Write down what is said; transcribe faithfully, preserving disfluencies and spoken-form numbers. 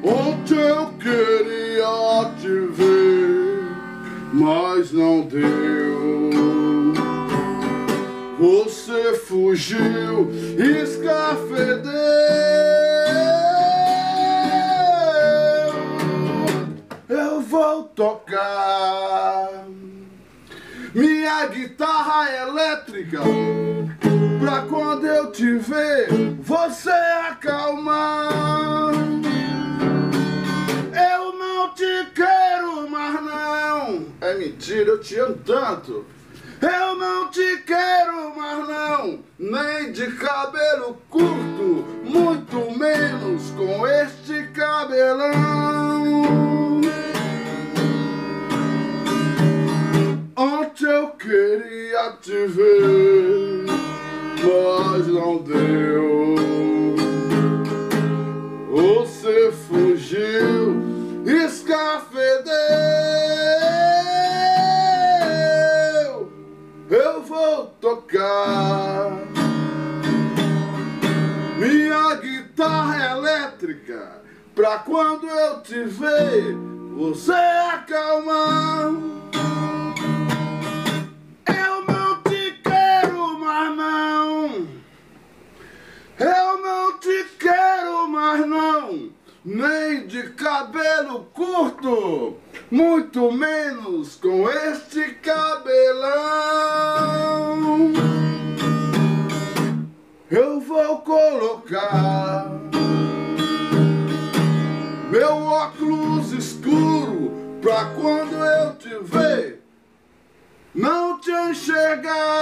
Ontem eu queria te ver, mas não deu. Você fugiu, escafedeu. Eu vou tocar minha guitarra elétrica pra quando eu te ver, você acalmar. Eu não te quero mais não. É mentira, eu te amo tanto. Eu não te quero mais não, nem de cabelo curto, muito menos com este cabelão. Ontem eu queria te ver, mas não deu. Você fugiu, escafedeu. Eu vou tocar minha guitarra elétrica pra quando eu te ver, você acalmar. Eu não te quero mais não. Eu não te quero mais não, nem de cabelo curto, muito menos com este cabelão. Eu vou colocar meu óculos escuro pra quando eu te ver, não te enxergar.